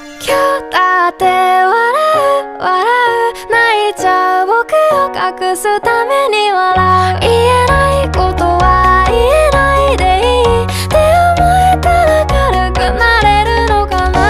今日だって笑う笑う泣いちゃう僕を隠すために笑う